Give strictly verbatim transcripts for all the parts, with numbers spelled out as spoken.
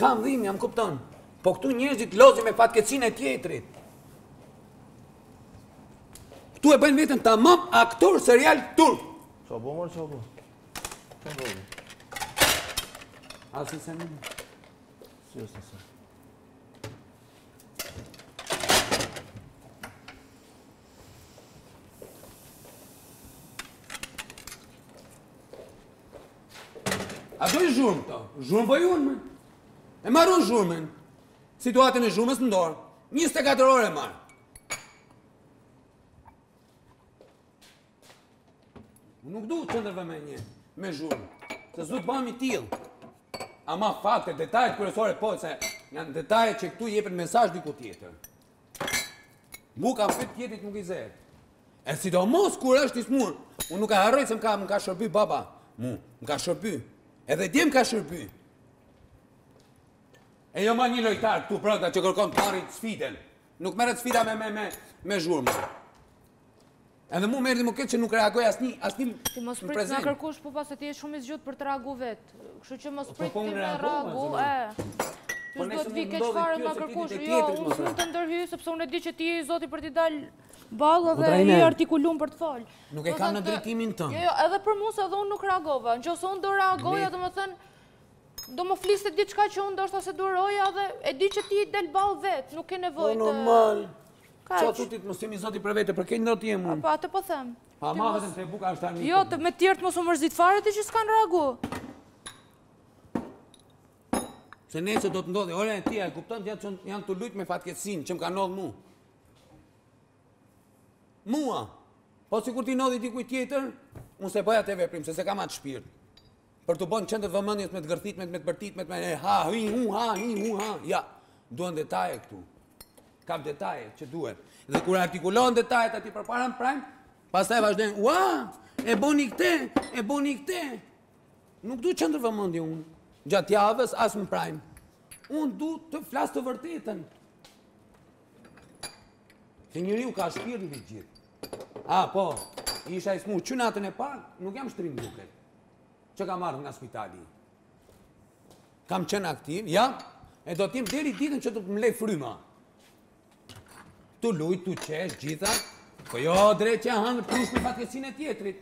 Kam dhimbje, jam kupton. Po këtu njerëzit lozin me fatkeqësinë e tjetrit. Këtu e bëjnë vetëm tamam aktor serial turk. Qa bo, mërë, qa bo? Qa bo? Asi se në... Si është nëse? A do i zhurmë këto? Zhurmë po ju me. E marru zhurmën. Situatën e zhurmës në dorë. njëzet e katër orë e marë. Nuk du të qëndër vëmenje me zhurmë. Se s'du të bëmi t'ilë. Ama fakte, detajet kërësore po, se janë detajet që këtu jepën mesazh diku tjetër. Mu ka fit tjetit nuk i zerë. E sidomos kur është i smur, unë nuk e harroj se më ka, më ka shërby baba. Mu, më ka shërby. Edhe dje më ka shërby. E jo ma një lojtar këtu prënta që kërkon të marrit sfiden. Nuk merret sfida me, me, me, me zhurmë. Edhe mu merdi më këtë që nuk reagoj asni, asni në prezent. Ti mos prit nga kërkush, po pas e ti e shumë i zgjut për të reagu vetë. Kështu që mos prit ti me reagu, e. Ty s'do të vi keq fare nga kërkush, jo, unë s'mund të ndërhyj, sepse unë e di që ti je i zoti për t'i dalë ballë dhe i artikulum për të falë. Nuk e kam në drejtimin tënë. Jo, edhe për mua se edhe unë nuk reagova. Nëse unë do reagoja, domethënë do më fliste diçka që unë ndoshta se duroja dhe e di që ti i del ballë vetë, nuk ke nevojë të... Normal. Qa tutit mos jemi zoti për vete, për këtë ndot jem unë. Po, atë po them. Pa ma vetëm se buka është tani. Jo, me tjertë mos u mërzit fare ti që s'kan reagu. Se nese do të ndodhi, ore e tia, e kupton që janë të lujt me fatkeqësinë që më ka ndodhë mu. Mua. Po si kur ti ndodhi dikuj tjetër, unë se bëja të veprim, se se kam atë shpirt. Për të bënë qëndër vëmendjes me të gërthitmet, me të bërtitmet, me të ha, hi, hu, ha, hi, hu, ha. Ja, duhen detaje këtu. Kap detaje që duhet. Dhe kur artikulohen detajet ati për para në prajmë, pastaj vazhdojnë, ua, e boni këte, e boni këte. Nuk du qëndër vëmendje unë. Gjatë javës, as më prajmë. Unë du të flasë të vërtetën. Se njëri u ka shpirë në gjithë. A, po, isha i smu, që natën e parë, nuk jam shtrim duket. Që ka marrë nga spitali. Kam qenë aktiv, ja, e do t'jem deri ditën që të më lej fryma. Tu lujt, tu qesh, gjitha, po jo drejt që hangër plush me fatkeqësinë e tjetrit.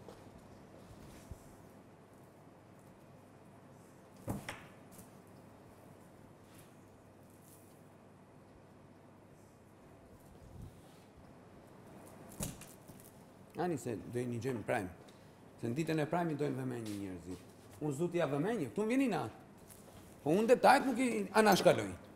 Ani se dojnë një gjëmë prajmë. Se në ditën e prajmë i dojnë vëmenjë njerëzit. Unë zdu t'ja vëmenjë, këtu më vjeni natë. Po unë detajt nuk i anashkaloj.